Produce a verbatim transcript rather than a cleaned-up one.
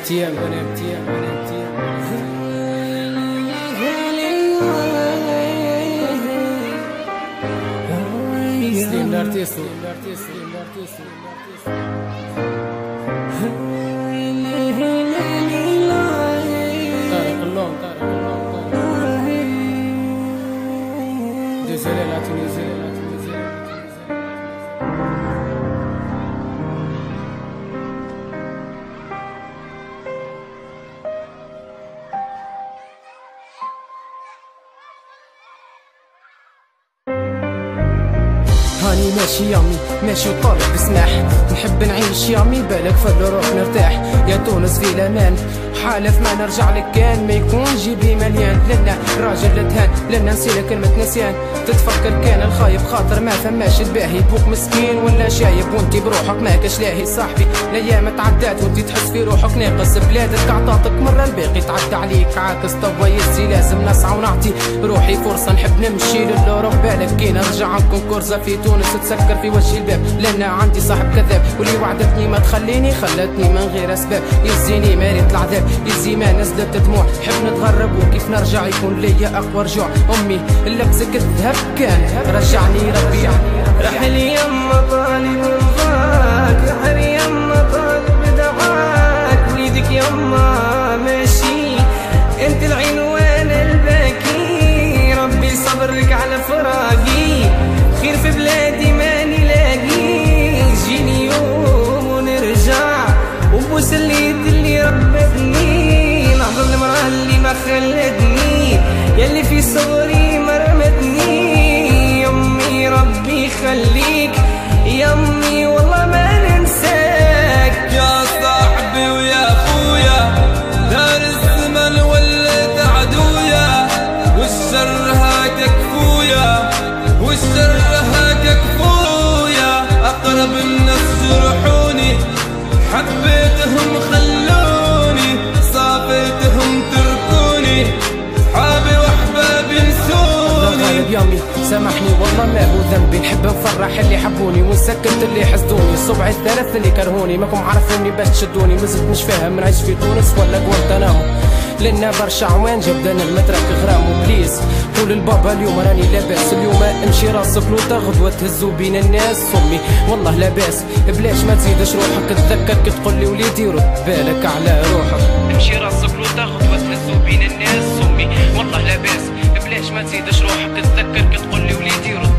تيام انا تيام انا تيام سليم الارتيست سليم الارتيست سليم الارتيست طارق اللون طارق اللون ديزيلي لا تونيزي لا تونيزي هاني ماشي يامي ماشي وطالب بسماح نحب نعيش يامي بالك فل روح نرتاح يا تونس في الامان حالف ما نرجع لك كان ما يكون جيبي مليان لنا راجل تهان لنا نسينا كلمة نسيان تتفكر كان الخايب خاطر ما فماش الباهي بوك مسكين ولا شايب وانتي بروحك ما كاش لاهي صاحبي الايام تعدات وانتي تحس في روحك ناقص بلادك عطاتك مرة الباقي تعدى عليك عاكس توا يزي لازم نسعى ونعطي روحي فرصة نحب نمشي للأوروب بالك كي نرجع نكون كورزة في تونس تسكر في وجه الباب لأن عندي صاحب كذاب واللي وعدتني ما تخليني خلتني من غير أسباب يزيني ماريت العذاب يزي ما نزلت دموع حب نتغرب وكيف نرجع يكون ليا أقوى رجوع أمي اللبسك الذهب كان رجعني ربي رحل يما طالب رضاك رحل يما طالب دعاك وليدك يما ماشي انت العين وانا الباكي ربي صبرك على فراقي خير في بلادي ما نلاقي جيني يوم ونرجع وبوس اليد اللي ربتني نحضر المرأة اللي ما خلتني يلي في صغري مرمتني يمي ربي يخليك يمي والله ما ننساك يا صاحبي ويا اخويا دار الزمن ولت عدويا والشر هاك كفويا والشر هاك كفويا اقرب الناس جرحوني حبيتهم خلوني صابيتهم تركوني صحابي واحبابي نسوني غالب يامي سامحني والله ما هو ذنبي نحب نفرح اللي حبوني ونسكت اللي حسدوني الصبع الثلاث اللي كرهوني ماكم عارفيني باش تشدوني مازلت مش فاهم نعيش في تونس ولا غوانتنامو لنا برشا عوان جبدنا المترك غرام وبليز قول البابا اليوم راني لاباس اليوم امشي راسك لوطا غدوة تهزو بين الناس امي والله لاباس بلاش ما تزيدش روحك تذكر كي تقولي وليدي رد بالك على روحك امشي راسك لوطا غدوة تهزو بين الناس امي والله لاباس بلاش ما تزيدش روحك تذكر كي تقولي وليدي رد